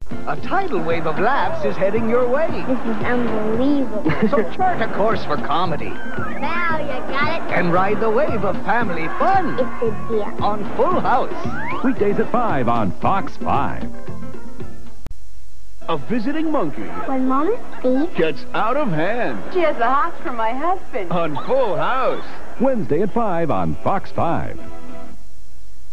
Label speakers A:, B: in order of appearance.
A: A tidal wave of laughs is heading your way.
B: This is unbelievable.
A: So chart a course for comedy
B: Now you got it.
A: and ride the wave of family fun
B: It's a deal.
A: on Full House.
C: Weekdays at 5 on Fox 5.
D: A visiting monkey
B: When Mama's thief,
D: gets out of hand
E: She has the hots for my husband.
D: on Full House.
C: Wednesday at 5 on Fox 5.